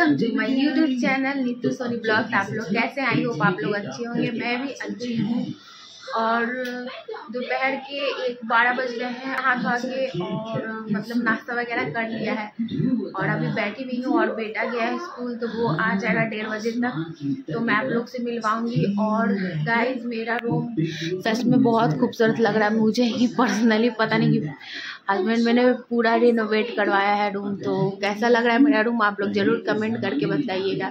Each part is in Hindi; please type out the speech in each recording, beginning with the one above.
Welcome to my YouTube channel Neetu Soni blogs. आप लोग कैसे आई होप आप लोग अच्छे होंगे। मैं भी अच्छी हूँ। और दोपहर के 12 बज रहे हैं। हाथ धो के और मतलब नाश्ता वगैरह कर लिया है और अभी बैठी हुई हूँ। और बेटा गया है स्कूल तो वो आ जाएगा 1:30 बजे तक, तो मैं आप लोग से मिलवाऊंगी। और गाइस मेरा रूम सच में बहुत खूबसूरत लग रहा है मुझे ही पर्सनली। पता नहीं कि हस्बैंड मैंने पूरा रिनोवेट करवाया है रूम, तो कैसा लग रहा है मेरा रूम आप लोग ज़रूर कमेंट करके बताइएगा।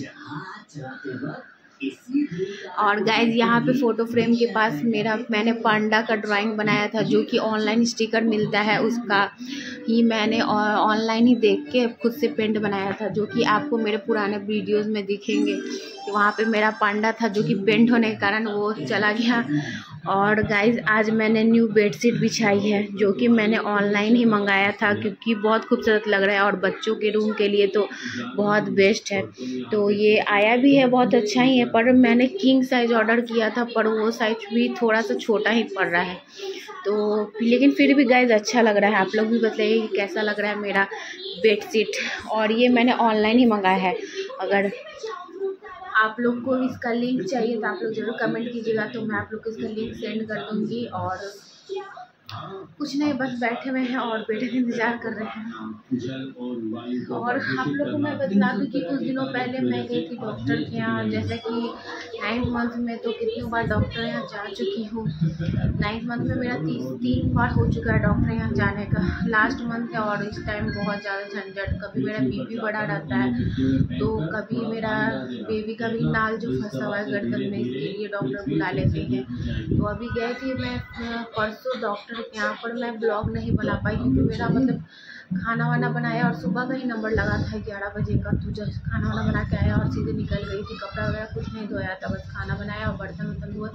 और गाइज यहाँ पे फ़ोटो फ्रेम के पास मैंने पांडा का ड्राइंग बनाया था, जो कि ऑनलाइन स्टिकर मिलता है उसका ही मैंने ऑनलाइन ही देख के खुद से पेंट बनाया था, जो कि आपको मेरे पुराने वीडियोस में दिखेंगे कि वहाँ पे मेरा पांडा था जो कि पेंट होने के कारण वो चला गया। और गाइज आज मैंने न्यू बेडशीट बिछाई है, जो कि मैंने ऑनलाइन ही मंगाया था क्योंकि बहुत खूबसूरत लग रहा है और बच्चों के रूम के लिए तो बहुत बेस्ट है। तो ये आया भी है, बहुत अच्छा ही है, पर मैंने किंग साइज़ ऑर्डर किया था पर वो साइज भी थोड़ा सा छोटा ही पड़ रहा है। तो लेकिन फिर भी गाइज अच्छा लग रहा है। आप लोग भी बताइए कि कैसा लग रहा है मेरा बेडशीट। और ये मैंने ऑनलाइन ही मंगाया है। अगर आप लोग को इसका लिंक चाहिए तो आप लोग ज़रूर कमेंट कीजिएगा, तो मैं आप लोग को इसका लिंक सेंड कर दूँगी। और कुछ नहीं, बस बैठे हुए हैं और बेटे का इंतज़ार कर रहे हैं। और आप लोग को मैं बता दूँ कि कुछ दिनों पहले मैं गई थी डॉक्टर के यहाँ, जैसे कि 9th मंथ में तो कितनी बार डॉक्टर यहाँ जा चुकी हूँ। 9th मंथ में मेरा 3 बार हो चुका है डॉक्टर यहाँ जाने का। लास्ट मंथ है और इस टाइम बहुत ज़्यादा झंझट, कभी मेरा बीपी बढ़ा रहता है तो कभी मेरा बेबी का भी नाल जो फंसा हुआ है गर्दन में, इसके लिए डॉक्टर बुला लेते हैं। तो अभी गए थे मैं परसों डॉक्टर के यहाँ पर। मैं ब्लॉग नहीं बना पाई क्योंकि मेरा मतलब खाना वाना बनाया और सुबह का ही नंबर लगा था 11 बजे का, तो जब खाना वाना बना के आया और सीधे निकल गई थी। कपड़ा वगैरह कुछ नहीं धोया था, बस खाना बनाया और बर्तन वर्तन धोए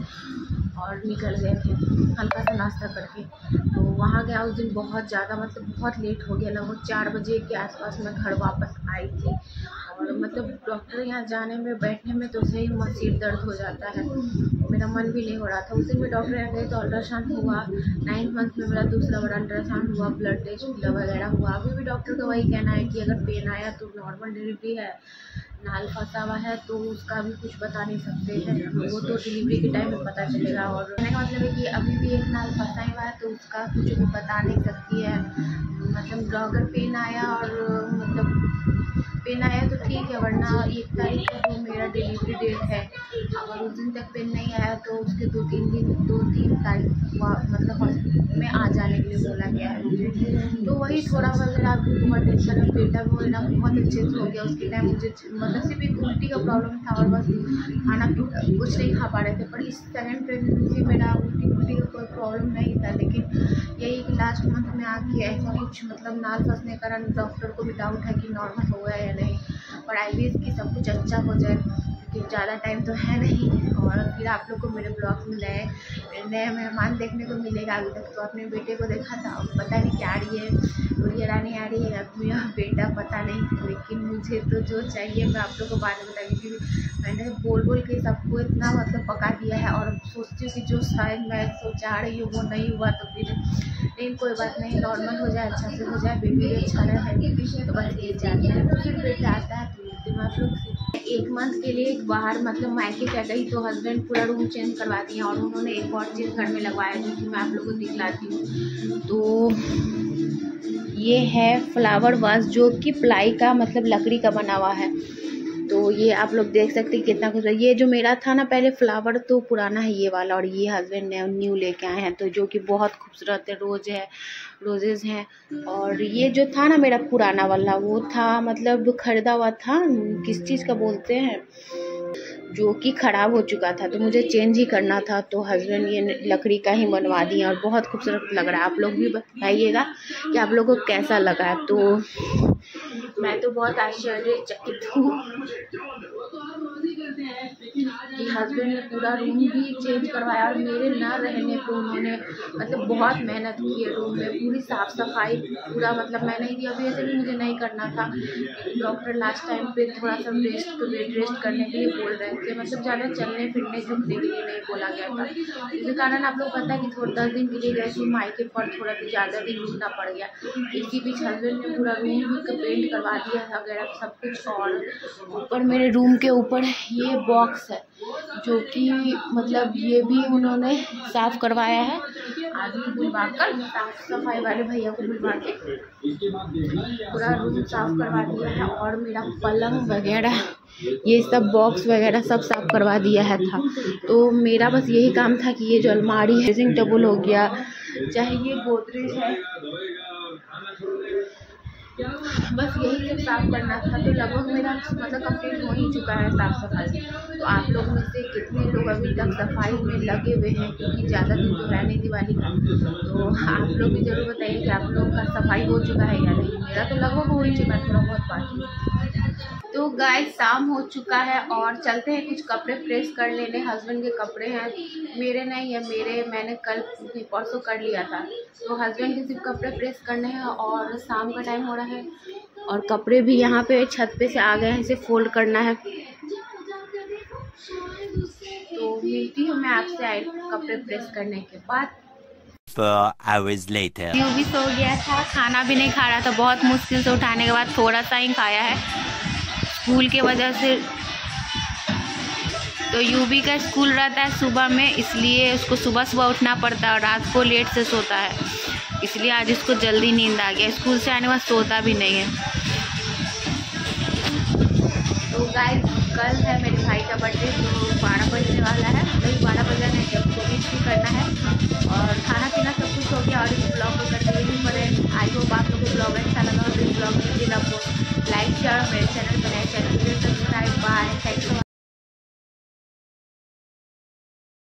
और निकल गए थे हल्का सा नाश्ता करके। तो वहाँ गया उस दिन बहुत ज़्यादा मतलब बहुत लेट हो गया, लगभग 4 बजे के आसपास मैं घर वापस आई थी। और मतलब डॉक्टर यहाँ जाने में बैठने में तो सही सिर दर्द हो जाता है, मेरा मन भी नहीं हो रहा था। उस दिन मैं डॉक्टर यहाँ गई तो अल्ट्रासाउंड हुआ, 9th मंथ में मेरा दूसरा बड़ा अल्ट्रासाउंड हुआ, ब्लड टेस्ट वगैरह हुआ। अभी भी डॉक्टर का वही कहना है कि अगर पेन आया तो नॉर्मल डिलीवरी है, नाल फंसा हुआ है तो उसका भी कुछ बता नहीं सकते हैं, वो तो डिलीवरी के टाइम में पता चलेगा। और कहने का मतलब है कि अभी भी एक नाल फंसा हुआ है तो उसका कुछ भी बता नहीं सकती है। मतलब अगर पेन आया और मतलब पेन आया तो ठीक है, वरना 1 तारीख को जो मेरा डिलीवरी डेट है, अगर उस दिन तक पेन नहीं आया तो उसके 2-3 तारीख मतलब हॉस्पिटल में आ जाने के लिए बोला गया है मुझे। तो वही थोड़ा वगैरह अभी बहुत टेंशन है। बेटा भी मेरा बहुत अच्छे से हो गया, उसके टाइम मुझे मतलब सिर्फ एक उल्टी का प्रॉब्लम था और बस खाना कुछ नहीं खा पा रहे थे। पर इस सेकेंड प्रेगनेंसी मेरा उल्टी का कोई प्रॉब्लम नहीं था, लेकिन यही कि लास्ट मंथ में आके ऐसा कुछ मतलब नाल फंसने के कारण डॉक्टर को भी डाउट है कि नॉर्मल हो गया या नहीं। पर IVF की सब कुछ अच्छा हो जाए क्योंकि ज़्यादा टाइम तो है नहीं। और फिर आप लोग को मेरे ब्लॉग में नए मेहमान देखने को मिलेगा। अभी तक तो अपने बेटे को देखा था, पता नहीं क्या आ रही है, गुड़िया रानी आ रही है, मेरा बेटा पता नहीं। लेकिन मुझे तो जो चाहिए मैं आप लोग को बाद में बताऊँगी क्योंकि मैंने बोल के सबको इतना मतलब पका दिया है। और सोचती हूँ कि जो शायद मैं चाह रही हूँ वो नहीं हुआ तो फिर लेकिन कोई बात नहीं, नॉर्मल हो जाए, अच्छा से हो जाए, बेबी अच्छा रहे तो बस ये चाहते हैं। तो फिर बेटा आता है तो मिलते हैं आप लोग से। 1 मंथ के लिए बाहर मतलब मायके जा गई तो हस्बैंड पूरा रूम चेंज करवा दिया और उन्होंने एक और चीज़ घर में लगवाया जो कि मैं आप लोगों को दिखलाती हूँ। तो ये है फ्लावर वास जो कि प्लाई का मतलब लकड़ी का बना हुआ है। तो ये आप लोग देख सकते हैं कितना खूबसूरत। ये जो मेरा था ना पहले फ्लावर तो पुराना है ये वाला, और ये हस्बैंड ने न्यू लेके आए हैं तो जो कि बहुत खूबसूरत है, रोजेज हैं। और ये जो था ना मेरा पुराना वाला वो था मतलब खरीदा हुआ था, किस चीज़ का बोलते हैं, जो कि ख़राब हो चुका था तो मुझे चेंज ही करना था। तो हस्बैंड ये लकड़ी का ही बनवा दिए और बहुत खूबसूरत लग रहा है। आप लोग भी बताइएगा कि आप लोगों को कैसा लगा। तो मैं तो बहुत आश्चर्यचकित हूँ कि हस्बैंड ने पूरा रूम भी चेंज करवाया और मेरे न रहने पे उन्होंने मतलब बहुत मेहनत की है रूम में, पूरी साफ़ सफाई पूरा मतलब मैं नहीं थी। अभी ऐसे भी मुझे नहीं करना था, डॉक्टर लास्ट टाइम पे थोड़ा सा बेड रेस्ट करने के लिए बोल रहे थे, मतलब ज़्यादा चलने फिरने झुकने के लिए नहीं बोला गया था। इसके कारण आप लोग पता है कि थोड़ा 10 दिन के लिए गए थे मायके पर, थोड़ा ज़्यादा दिन रुकना पड़ गया। इसी बीच हस्बैंड ने पूरा रूम भी पेंट करवा दिया था वगैरह सब कुछ। और ऊपर मेरे रूम के ऊपर ये बॉक्स है जो कि मतलब ये भी उन्होंने साफ़ करवाया है, आदमी बुलवा कर साफ सफाई वाले भैया को बुलवा के पूरा रूम साफ करवा दिया है। और मेरा पलंग वगैरह ये सब बॉक्स वगैरह सब साफ करवा दिया है था। तो मेरा बस यही काम था कि ये जो अलमारी है, ड्रेसिंग टेबल हो गया, चाहे ये गोदरेज है, बस यही सब साफ़ करना था। तो लगभग मेरा मतलब कंप्लीट हो ही चुका है साफ़ सफाई। तो आप लोग में से कितने लोग अभी तक सफाई में लगे हुए हैं, क्योंकि ज़्यादा दिन तो है नहीं दिवाली का, तो आप लोग भी ज़रूर बताइए कि आप लोग का सफाई हो चुका है या नहीं। मेरा तो लगभग हो ही चुका है, थोड़ा बहुत बाकी। तो गाइस शाम हो चुका है और चलते हैं कुछ कपड़े प्रेस कर लेने। हस्बैंड के कपड़े हैं, मेरे नहीं है, मैंने कल परसों कर लिया था। तो हस्बैंड के सिर्फ कपड़े प्रेस करने हैं और शाम का टाइम हो रहा है और कपड़े भी यहाँ पे छत पे से आ गए हैं, इसे फोल्ड करना है। तो मिलती हूँ मैं आपसे कपड़े प्रेस करने के बाद। 4 hours later. यूँ भी सो गया था, खाना भी नहीं खा रहा था, बहुत मुश्किल से उठाने के बाद थोड़ा सा ही खाया है स्कूल के वजह से। तो यूबी का स्कूल रहता है सुबह में, इसलिए उसको सुबह सुबह उठना पड़ता है और रात को लेट से सोता है, इसलिए आज उसको जल्दी नींद आ गया। स्कूल से आने के बाद सोता भी नहीं है। तो गाइस कल है मेरे भाई का बर्थडे, तो 12 बजने वाला है, वही 12 बजा नहीं, जब को विश भी करना है और खाना पीना सब कुछ हो गया। और इस ब्लॉग को करते हुए पड़े। आई होप आप लोगों को ब्लॉग अच्छा लगा और इस ब्लॉग में आपको लाइक शेयर और मेरे चैनल पर नए चैनल